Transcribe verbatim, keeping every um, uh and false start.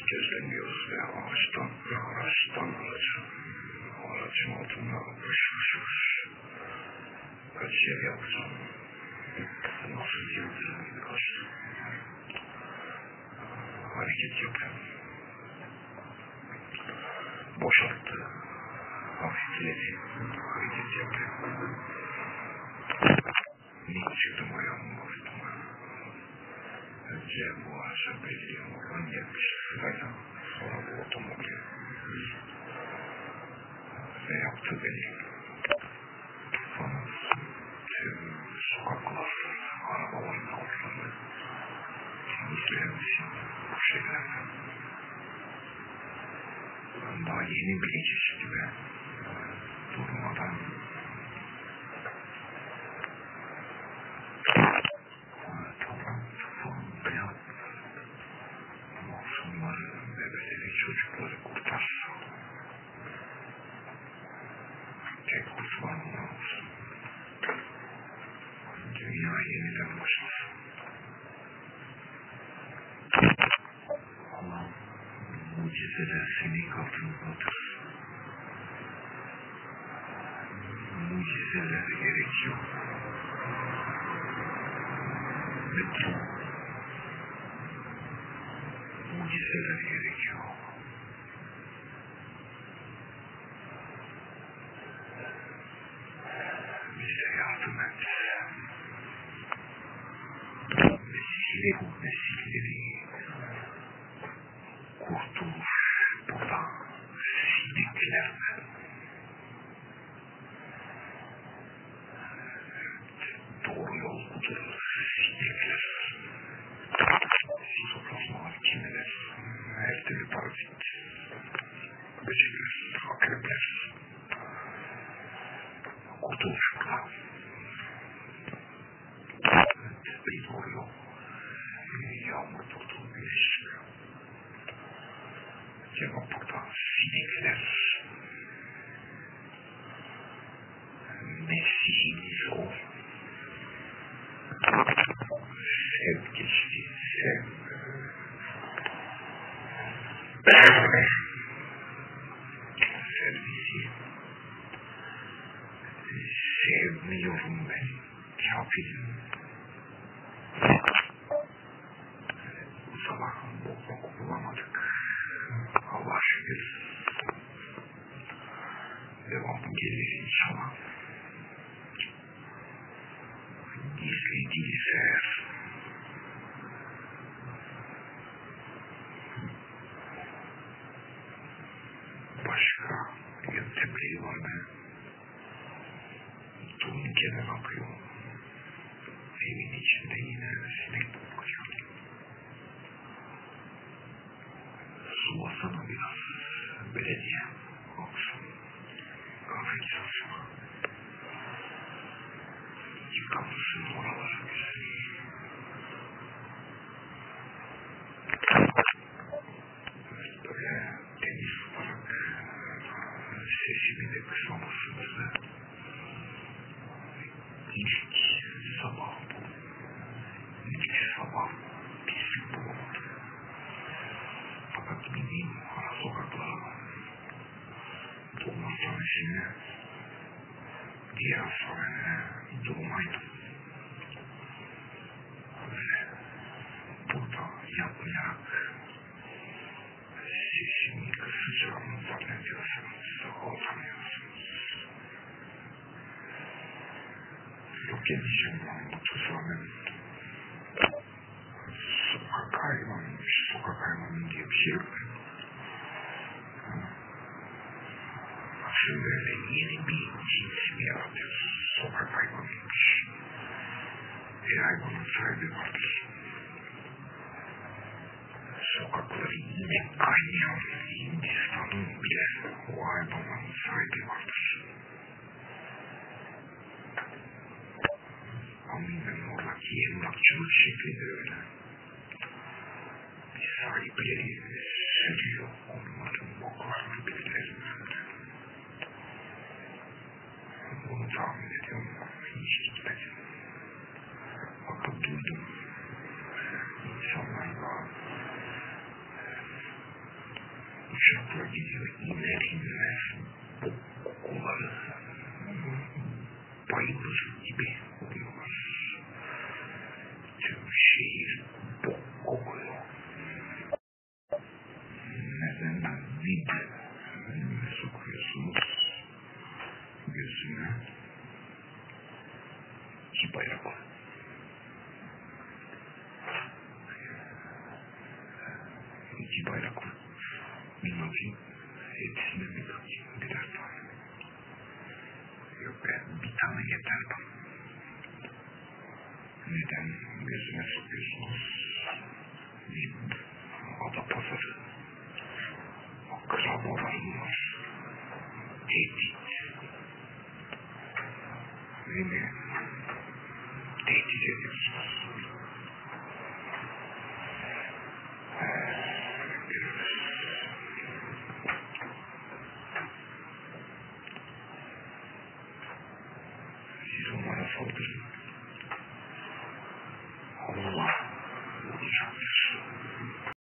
gözlemliyoruz ve ağaçtan ve araçtan araca, aracın altında koşuşuyoruz. Kaç yer yapacağım, nasıl yapacağım birkaç hareket yapıyorum. Boşalttı, hafifledi, hareket yapıyorum. Ne çıktım ayağımı bastım. Önce bu ağaça belli oradan gelmiş sırayla, sonra bu otomobil ve yaptı beni. Sonra tüm sokaklar, arabaların altlarını temizleyemişim bu şeylerden. Ben daha yeni bile geçti ve durmadan bebeleri, çocukları kurtarsın. Tek kurtulmam lazım. Dünya yeniden başlasın. Allah'ım, mucizeler senin katındadır. Mucizeler gerekiyor. Metro. Mucizeler gerekiyor. Bize yardım et. Vesile bu nesilleri. Kurtuluş buradan. Sineklerden. Doğru yol budur. Sinekler. Sitoplazmalar kimiler. Her türlü parazit. Böcekler, akrepler. Kurtuluş burada. Evet, bir doğru yol. Yağmur durdu, güneş. Cevap burada. Sinekler. Mesih'iniz ol. Sev geçti, sev. Sev bizi. Sevmiyorum ben. Kafirim. Bu sabah bokluk bulamadık. Allah şükür. Devamı gelir inşallah. Gizli değilse eğer. Başka yöntemleri var mı? Turnikeler akıyor. Evin içinde yine sinek bakıyor. Sulasana biraz. Belediye. Akşam. Kahve istasyonu. Yıkamışsın oraları güzel. Evet, böyle temiz tutarak sesimi de kısamasınızı. İlk sabah bu. İlk sabah pislik bulamadı. Fakat gideyim ara sokaklara. Dolma tanesini diğer sorene durmaydım. Böyle burada yapmayarak sesimi kısacağımı zannediyorsanız olamıyorsunuz. Yok edeceğim ben bu tuzağını. Sokak hayvanı, sokak hayvanı diye bir şey yok. Şimdi böyle yeni bir cins mi yaratıyoruz? Sokak hayvanıymış. Bir hayvanın sahibi vardır. Sokakları yine kaynayan Hindistan'ın bile o hayvanın sahibi vardır. Amin'in oradaki emlakçılık şekli de öyle. Bir sahipleri sürüyor onların boklarını birilerinden. Bunu tahmin ediyorum. Hiç gitmedim. Fakat duydum. İnsanlarla uçakla gidiyor, iner inmez kokuları bayılır gibi oluyorlar. Tüm şehir bok kokuyor. Neden vid önüme sokuyorsunuz? Gözüme iki bayrak var. İki bayrak var. Bir bakayım. Hepsine bir bakayım. Birer tane. Yok be. Bir tane yeter bana. Neden gözüme sokuyorsunuz? Bir Adapazarı. Akrabalarım var. Tehdit. Beni tehdit ediyorsunuz. Siz onlara saldırın. Allah olacaktır.